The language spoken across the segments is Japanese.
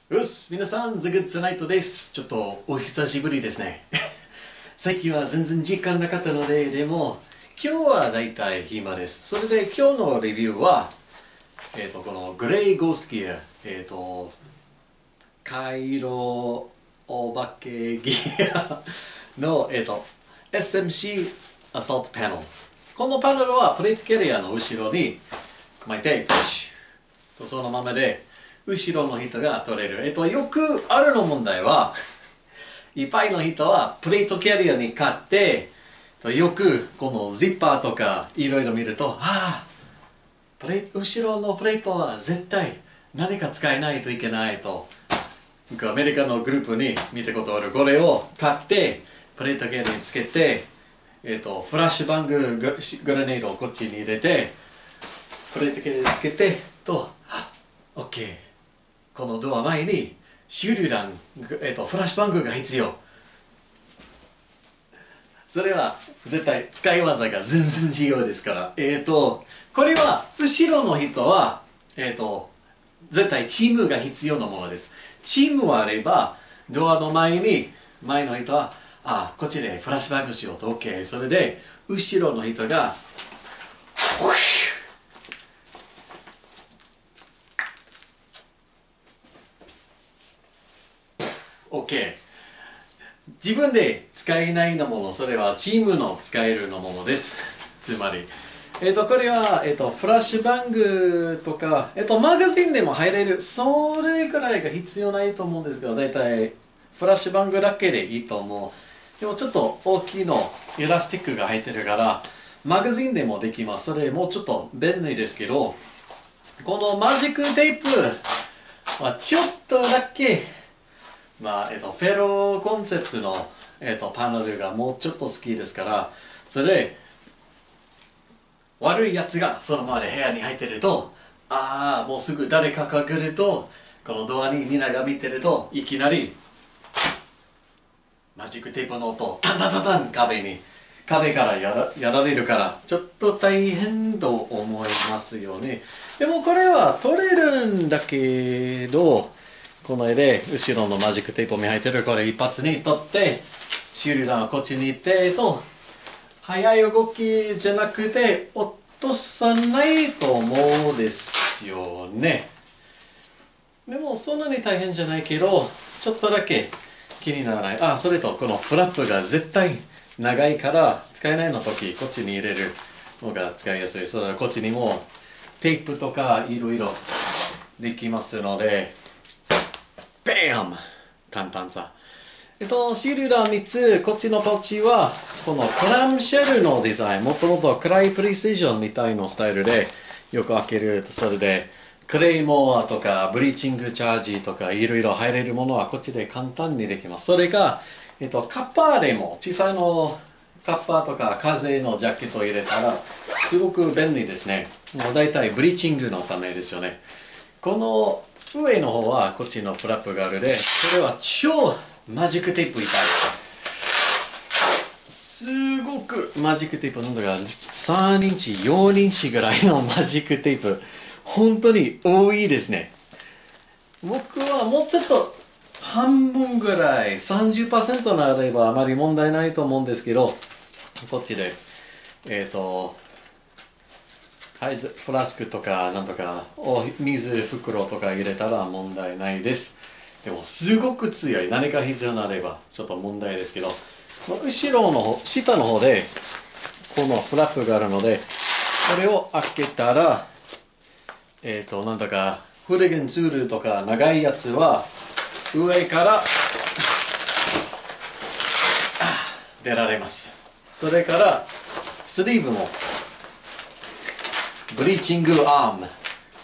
皆さん、ザ・グッズ・ナイトです。ちょっとお久しぶりですね。最近は全然時間なかったので、でも今日はだいたい暇です。それで今日のレビューは、このグレイゴーストギア、カイロお化けギアの、SMC アサルトパネル。このパネルはプレートキャリアの後ろに巻いて、そのままで後ろの人が取れる。よくあるの問題は、いっぱいの人はプレートキャリアに買って、よくこのジッパーとかいろいろ見ると、後ろのプレートは絶対何か使えないといけないと、アメリカのグループに見たことある。これを買って、プレートキャリアにつけて、フラッシュバンググラネードをこっちに入れて、プレートキャリアにつけて、OK。このドア前に手榴弾、フラッシュバングが必要。それは絶対使い技が全然違うですから。これは後ろの人は、絶対チームが必要なものです。チームはあれば、ドアの前に、前の人は、こっちでフラッシュバングしようと OK。それで、後ろの人が、OK。自分で使えないのもの、それはチームの使えるのものです。つまり。これは、フラッシュバングとか、マガジンでも入れる。それぐらいが必要ないと思うんですけど、だいたいフラッシュバングだけでいいと思う。でもちょっと大きいの、エラスティックが入ってるから、マガジンでもできます。それもうちょっと便利ですけど、このマジックテープはちょっとだけ、フェロコンセプツの、パネルがもうちょっと好きですから、それで、悪いやつがそのままで部屋に入ってると、もうすぐ誰かが来ると、このドアにみんなが見てると、いきなり、マジックテープの音、タンタンタンタン壁からやられるから、ちょっと大変と思いますよね。でもこれは取れるんだけど、この絵で後ろのマジックテープに入ってるこれ一発に取って、手榴弾はこっちに行って、速い動きじゃなくて落とさないと思うんですよね。でもそんなに大変じゃないけど、ちょっとだけ気にならない。それとこのフラップが絶対長いから使えないの時、こっちに入れるのが使いやすい。それはこっちにもテープとかいろいろできますので、バン簡単さ。手榴弾3つ、こっちのポッチは、このクラムシェルのデザイン、もともと暗いプレシジョンみたいなスタイルでよく開ける。それで、クレイモアとか、ブリーチングチャージとか、いろいろ入れるものはこっちで簡単にできます。それが、カッパーでも、小さいのカッパーとか風のジャケットを入れたら、すごく便利ですね。もう大体ブリーチングのためですよね。この上の方はこっちのフラップがあるで、それは超マジックテープみたい。すごくマジックテープなんだが3インチ、4インチぐらいのマジックテープ。本当に多いですね。僕はもうちょっと半分ぐらい、30% なればあまり問題ないと思うんですけど、こっちで、フラスクとかなんとか水袋とか入れたら問題ないです。でもすごく強い。何か必要になればちょっと問題ですけど、後ろの方、下の方でこのフラップがあるので、これを開けたら、なんとかフレゲンツールとか長いやつは上から出られます。それからスリーブもブリーチングアーム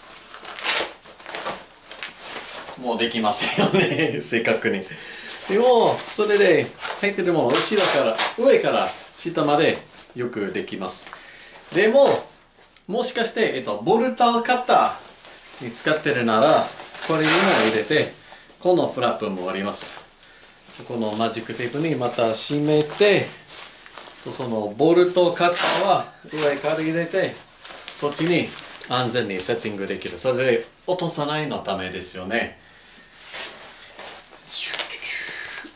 もうできますよね。正確に。でもそれで入ってるもの後ろから上から下までよくできます。でももしかして、ボルタルカッターに使ってるならこれにも入れて、このフラップもあります。このマジックテープにまた締めて、そのボルトカッターは上から入れて、こっちに安全にセッティングできる。それで落とさないのためですよね。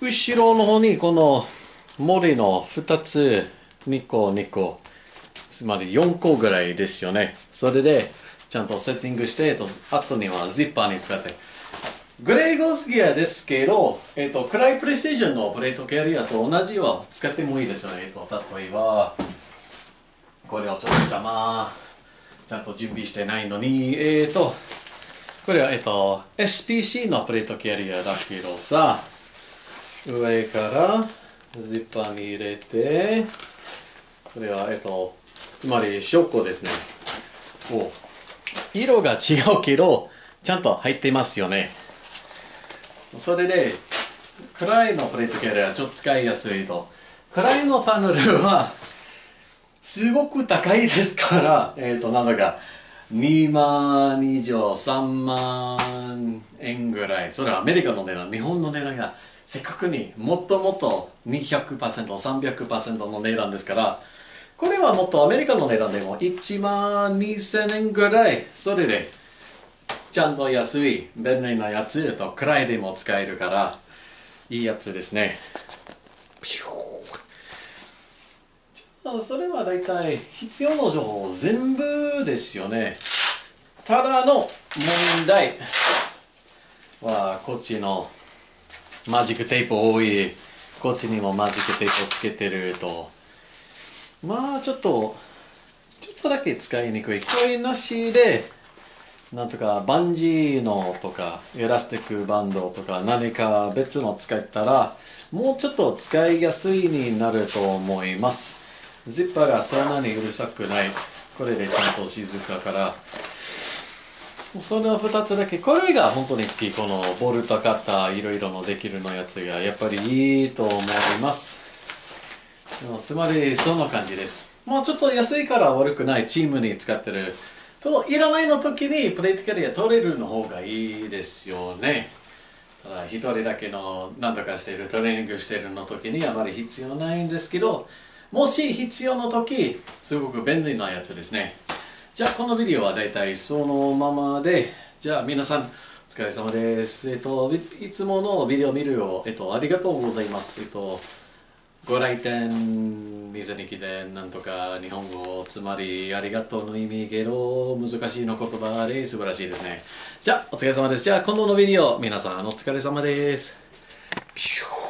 後ろの方にこの森の2つ、2個、2個、つまり4個ぐらいですよね。それでちゃんとセッティングして、あとにはジッパーに使って。グレーゴスギアですけど、暗いプレシージョンのプレートキャリアと同じを使ってもいいですよね。例えば、これをちょっと邪魔、ちゃんと準備してないのに、これは、SPC のプレートキャリアだけどさ、上からジッパーに入れて、これは、つまり証拠ですね。色が違うけど、ちゃんと入っていますよね。それで、暗いのプレートキャリアはちょっと使いやすいと。暗いのパネルは、すごく高いですから、なんだか、2万以上、3万円ぐらい。それはアメリカの値段、日本の値段がせっかくにもっともっと200%、300% の値段ですから、これはもっとアメリカの値段でも1万2000円ぐらい。それで、ちゃんと安い、便利なやつと暗いでも使えるから、いいやつですね。それは大体必要な情報全部ですよね。ただの問題はこっちのマジックテープ多い。こっちにもマジックテープをつけてると。まあちょっとだけ使いにくい。これなしで、なんとかバンジーのとかエラスティックバンドとか何か別の使ったらもうちょっと使いやすいになると思います。ジッパーがそんなにうるさくない。これでちゃんと静かから。その2つだけ。これが本当に好き。このボルトカッターいろいろのできるのやつがやっぱりいいと思います。つまりそんな感じです。もうちょっと安いから悪くない。チームに使ってる。といらないの時にプレートキャリア取れるの方がいいですよね。ただ一人だけの何とかしているトレーニングしているの時にあまり必要ないんですけど、もし必要な時すごく便利なやつですね。じゃあこのビデオはだいたいそのままで、じゃあ皆さんお疲れ様です。いつものビデオを見るよ、ありがとうございます。ご来店、水に来てなんとか日本語、つまりありがとうの意味けど難しいの言葉で素晴らしいですね。じゃあお疲れ様です。じゃあ今度のビデオ皆さんお疲れ様です。